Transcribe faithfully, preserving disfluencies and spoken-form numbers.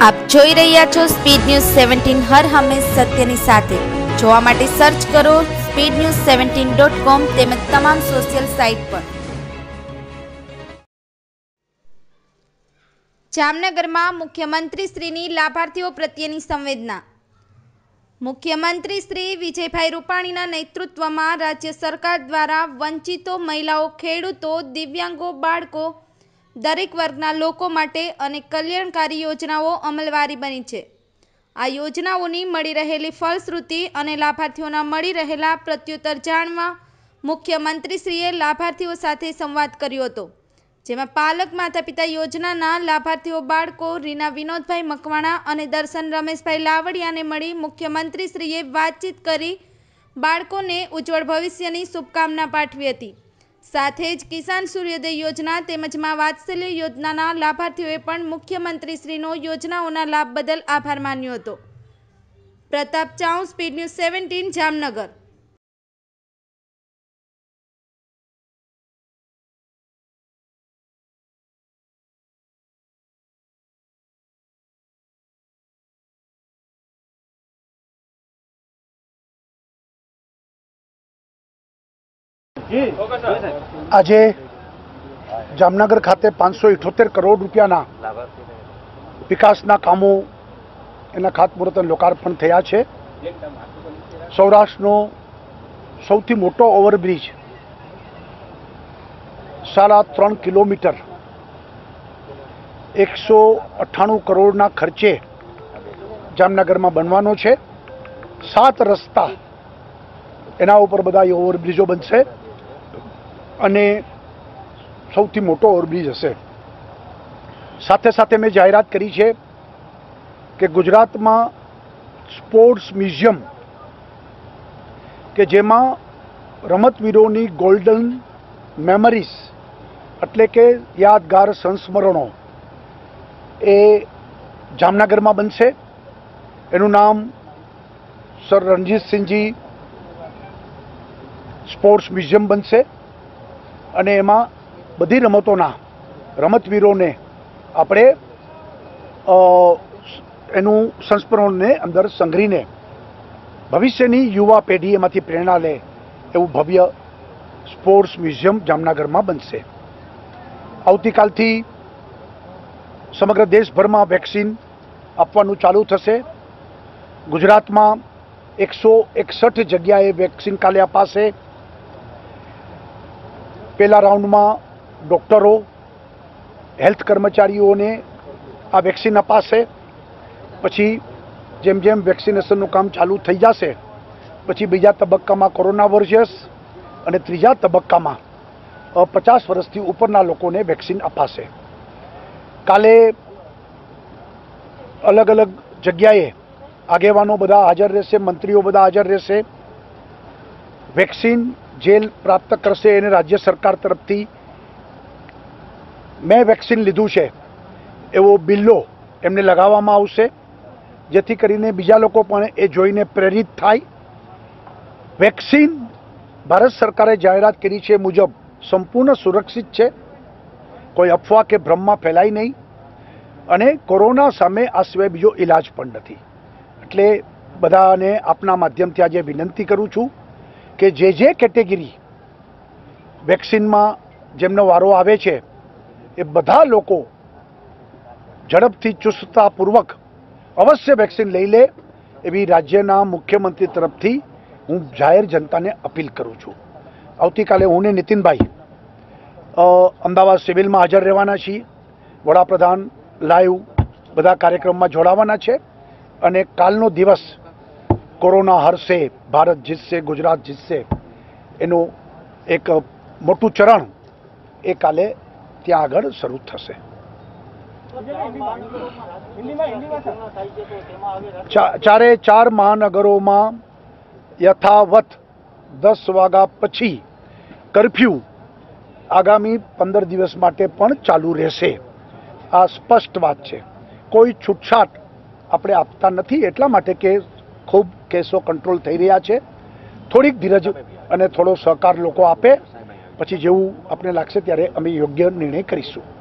આપ જોઈ રહ્યા છો સ્પીડ ન્યૂઝ સેવન્ટીન, હર હંમેશ સત્યની સાથે। જોવા માટે સર્ચ કરો speed news seventeen dot com તેમજ તમામ સોશિયલ સાઇટ પર। જામનગરમાં મુખ્યમંત્રી શ્રીની લાભાર્થીઓ પ્રત્યેની સંવેદના। મુખ્યમંત્રી શ્રી વિજયભાઈ રૂપાણીના નેતૃત્વમાં રાજ્ય સરકાર દ્વારા વંચિતો, મહિલાઓ, ખેડૂતો, દિવ્યાંગો, બાળકો, દરેક વર્ગના લોકો માટે અનેક કલ્યાણકારી યોજનાઓ અમલવારી બની છે। આ યોજનાઓની મળી રહેલી ફલશ્રુતિ અને લાભાર્થીઓના મળી રહેલા પ્રત્યુત્તર જાણવા મુખ્યમંત્રીશ્રીએ લાભાર્થીઓ સાથે સંવાદ કર્યો હતો, જેમાં પાલક માતા પિતા યોજનાના લાભાર્થીઓ બાળકો રીના વિનોદભાઈ મકવાણા અને દર્શન રમેશભાઈ લાવડિયાને મળી મુખ્યમંત્રીશ્રીએ વાતચીત કરી બાળકોને ઉજ્જવળ ભવિષ્યની શુભકામના પાઠવી હતી। સાથે જ કિસાન સૂર્યોદય યોજના તેમજ મા વાત્સલ્ય યોજનાના લાભાર્થીઓએ પણ મુખ્યમંત્રીશ્રીનો યોજનાઓના લાભ બદલ આભાર માન્યો હતો। Pratap Chau, speed news seventeen, Jamnagar. આજે જામનગર ખાતે પાંચસો ઇઠોતેર કરોડ રૂપિયાના વિકાસના કામો એના ખાતમુહૂર્ત અને લોકાર્પણ થયા છે। સૌરાષ્ટ્રનો સૌથી મોટો ઓવરબ્રિજ સાડા ત્રણ કિલોમીટર એકસો અઠ્ઠાણું કરોડના ખર્ચે જામનગરમાં બનવાનો છે। સાત રસ્તા એના ઉપર બધા ઓવરબ્રિજો બનશે અને સૌથી મોટો ઓવરબ્રિજ હશે। સાથે સાથે મેં જાહેરાત કરી છે કે ગુજરાતમાં સ્પોર્ટ્સ મ્યુઝિયમ કે જેમાં રમતવીરોની ગોલ્ડન મેમરીઝ એટલે કે યાદગાર સંસ્મરણો એ જામનગરમાં બનશે। એનું નામ સર રણજીતસિંહજી સ્પોર્ટ્સ મ્યુઝિયમ બનશે અને એમાં બધી રમતોના રમતવીરોને આપણે એનું સંસ્મરણને અંદર સંગ્રહીને ભવિષ્યની યુવા પેઢી એમાંથી પ્રેરણા લે એવું ભવ્ય સ્પોર્ટ્સ મ્યુઝિયમ જામનગરમાં બનશે। આવતીકાલથી સમગ્ર દેશભરમાં વેક્સિન આપવાનું ચાલુ થશે। ગુજરાતમાં એકસો એકસઠ જગ્યાએ વેક્સિન કાલે અપાશે। પહેલા રાઉન્ડમાં ડૉક્ટરો, હેલ્થ કર્મચારીઓને આ વેક્સિન અપાશે। પછી જેમ જેમ વેક્સિનેશનનું કામ ચાલુ થઈ જશે પછી બીજા તબક્કામાં કોરોના વોરિયર્સ અને ત્રીજા તબક્કામાં પચાસ વર્ષથી ઉપરના લોકોને વેક્સિન અપાશે। કાલે અલગ અલગ જગ્યાએ આગેવાનો બધા હાજર રહેશે, મંત્રીઓ બધા હાજર રહેશે। વેક્સિન જે પ્રાપ્ત કરશે એને રાજ્ય સરકાર તરફથી મેં વેક્સિન લીધું છે એવો બિલ્લો એમને લગાવવામાં આવશે, જેથી કરીને બીજા લોકો પણ એ જોઈને પ્રેરિત થાય। વેક્સિન ભારત સરકારે જાહેરાત કરી છે મુજબ સંપૂર્ણ સુરક્ષિત છે, કોઈ અફવા કે ભ્રમમાં ફેલાય નહીં અને કોરોના સામે આ સિવાય બીજો ઈલાજ પણ નથી। એટલે બધાને આપના માધ્યમથી આજે વિનંતી કરું છું કે જે જે કેટેગરી વેક્સિનમાં જેમનો વારો આવે છે એ બધા લોકો ઝડપથી ચુસ્તતાપૂર્વક અવશ્ય વેક્સિન લઈ લે એવી રાજ્યના મુખ્યમંત્રી તરફથી હું જાહેર જનતાને અપીલ કરું છું। આવતીકાલે હું ને નીતિનભાઈ અમદાવાદ સિવિલમાં હાજર રહેવાના છીએ। વડાપ્રધાન લાઈવ બધા કાર્યક્રમમાં જોડાવાના છે અને કાલનો દિવસ કોરોના હરશે, ભારત જીતશે, ગુજરાત જીતશે એનું એક મોટું ચરણ એ કાલે ત્યાં આગળ શરૂ થશે। ચારે ચાર મહાનગરોમાં યથાવત દસ વાગ્યા પછી કર્ફ્યુ આગામી પંદર દિવસ માટે પણ ચાલુ રહેશે। આ સ્પષ્ટ વાત છે, કોઈ છૂટછાટ આપણે આપતા નથી, એટલા માટે કે ખૂબ કેસો કંટ્રોલ થઈ રહ્યા છે। થોડીક ધીરજ અને થોડો સહકાર લોકો આપે પછી જેવું આપણે લાગશે ત્યારે અમે યોગ્ય નિર્ણય કરીશું।